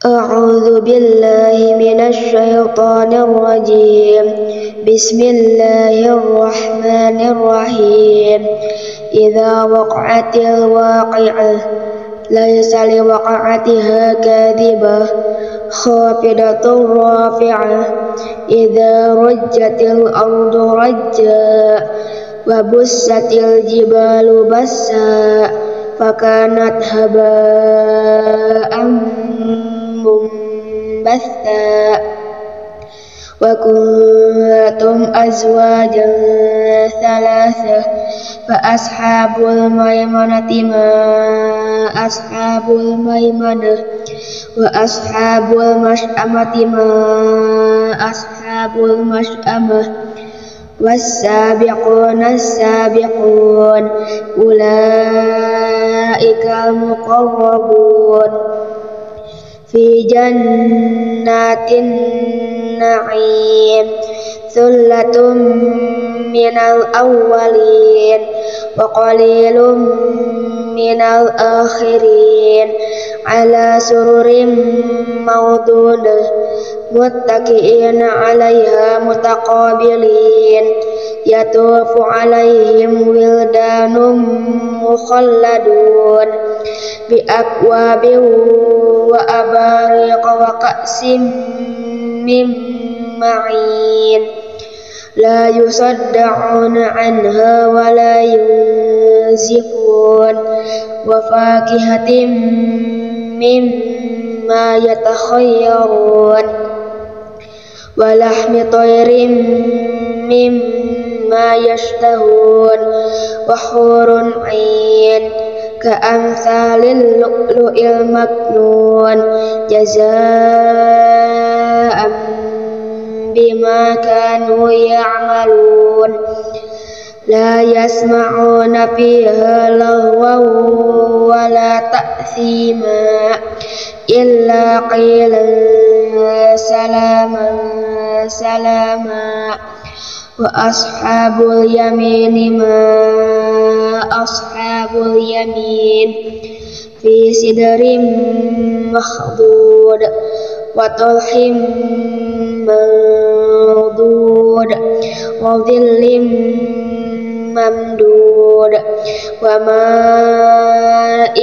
أعوذ بالله من الشيطان الرجيم. بسم الله الرحمن الرحيم. إذا وقعت الواقعة ليس لوقعتها كاذبة خافضة رافعة إذا رجت الأرض رجا وبست الجبال بسا فكانت هباء منبثا وكنتم أزواجا ثلاثة فأصحاب الميمنة ما أصحاب الميمنة وأصحاب المشأمة ما أصحاب المشأمة والسابقون السابقون أولئك المقربون في جنات النعيم ثلة من الأولين وقليل من الآخرين على سرر موضونة متكئين عليها متقابلين يطوف عليهم ولدان مخلدون بأكواب وأباريق وكأس من معين لا يصدعون عنها ولا ينزفون وفاكهة مما يتخيرون ولحم طير مما يشتهون وحور عين كأمثال اللؤلؤ المكنون جزاء بما كانوا يعملون لا يسمعون فيها لغوا ولا تأثيما إلا قيلا سلاما سلاما وأصحاب اليمين ما أصحاب اليمين في سدر مخضود وطلح منضود وظل ممدود وماء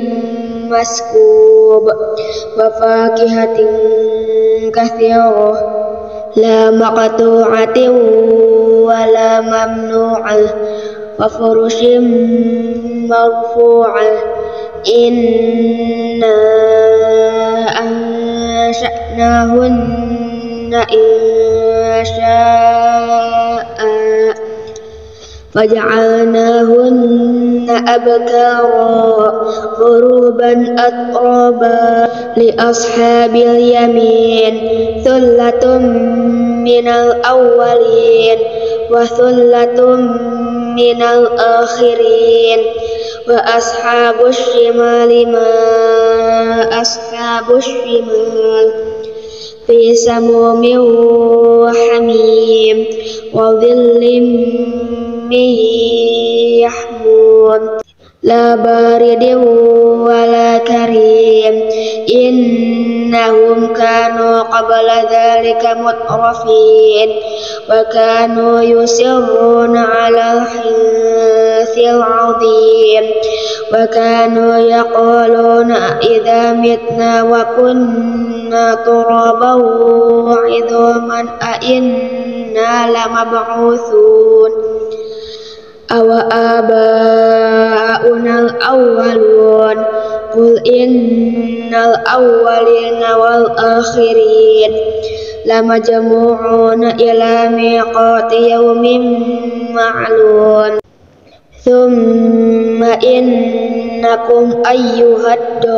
مسكوب وفاكهة كثيرة لا مقطوعة ولا ممنوعة وفرش مرفوعة إنا أنشأناهن إنشاء فجعلناهن أبكارا عربا أترابا لأصحاب اليمين ثلة من الأولين وثلة من الآخرين وأصحاب الشمال ما أصحاب الشمال في سموم وحميم وظل من يحمون لا بارد ولا كريم إنهم كانوا قبل ذلك مترفين وكانوا يصرون على الحنث العظيم وكانوا يقولون إذا متنا وكنا ترابا وعظاما أئنا لمبعوثون أو آباؤنا الأولون قل إن الأولين والآخرين لمجموعون إلى ميقات يوم معلوم ثم إنكم أيها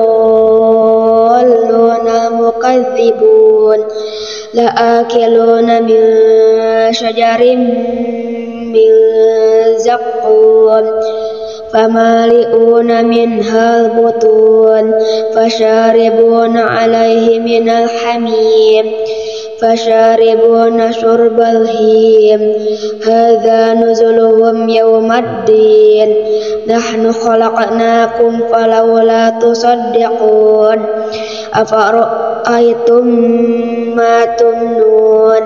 الضالون المكذبون لآكلون من شجر من زقوم فمالئون منها البطون فشاربون عليه من الحميم فشاربون شرب الهيم هذا نزلهم يوم الدين نحن خلقناكم فلولا تصدقون أفرأيتم ما تمنون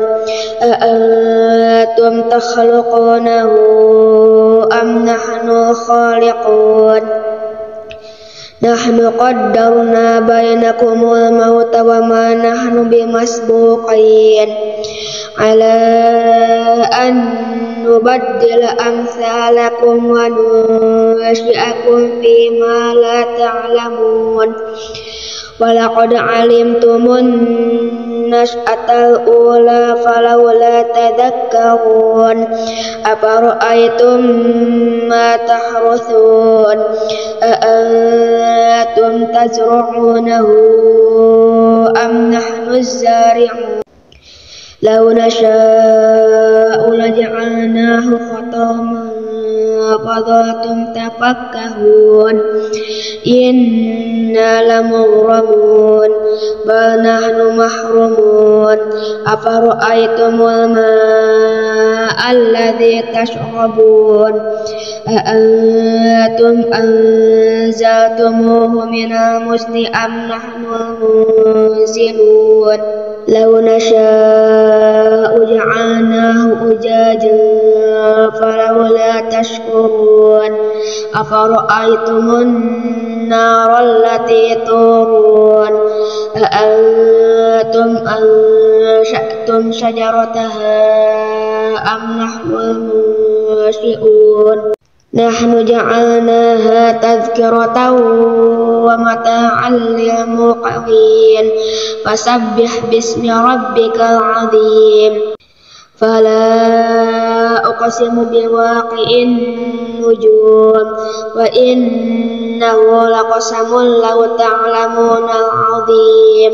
أأنتم تخلقونه أم نحن الخالقون نحن قدرنا بينكم الموت وما نحن بمسبوقين على أن نبدل أمثالكم وننشئكم فيما لا تعلمون ولقد علمتم النشأة الأولى فلولا تذكرون أفرأيتم ما تحرثون أأنتم تزرعونه أم نحن الزارعون لو نشاء لجعلناه حطاما فظلتم تفكهون إنا لمغرمون بل نحن محرومون أفرأيتم الماء الذي تشربون أأنتم أنزلتموه من المزن أم نحن المنزلون لو نشاء جعلناه أجاجا فلولا تشكرون أفرأيتم النار التي تورون أأنتم أنشأتم شجرتها أم نحن المنشئون نحن جعلناها تذكرة ومتاعا للمقوين فسبح باسم ربك العظيم فلا أقسم بواقع النجوم وإنه لقسم لو تعلمون العظيم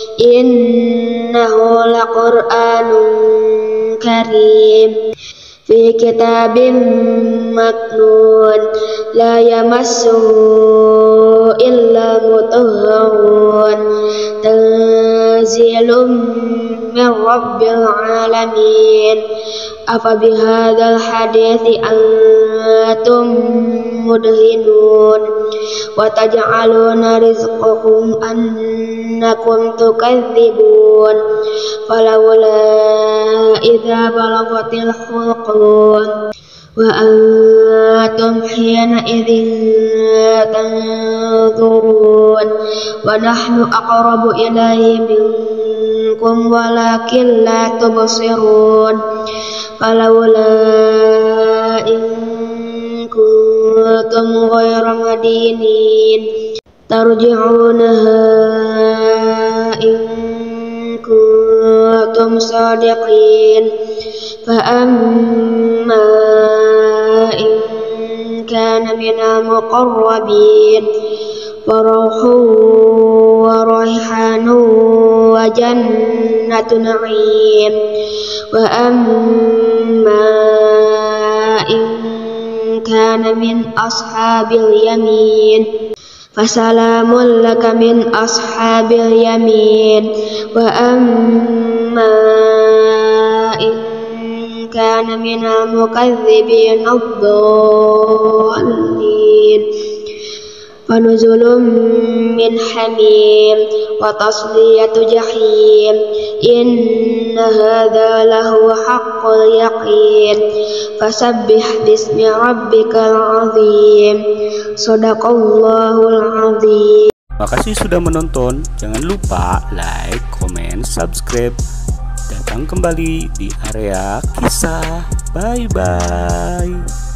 إنه لقرآن كريم في كتاب مكنون لا يمسه إلا المطهرون تنزيل من رب العالمين أفبهذا الحديث أنتم مدهنون وتجعلون رزقكم أنكم تكذبون فلولا إذا بلغت الحلقون وأنتم حينئذ تنظرون ونحن أقرب إليه منكم ولكن لا تبصرون فلولا إن كنتم غير مدينين ترجعونها إن كنتم صادقين فأما إن كان من المقربين فروح وريحان وجنة نعيم وأما إن كان من أصحاب اليمين فسلام لك من أصحاب اليمين وأما إن كان من المكذبين الضالين فنزل من حميم وتصلية جحيم إن هذا لهو حق اليقين فسبح باسم ربك العظيم Sadaqallahul azim. Makasih sudah menonton. Jangan lupa like, comment, subscribe. Datang kembali di area kisah. Bye bye.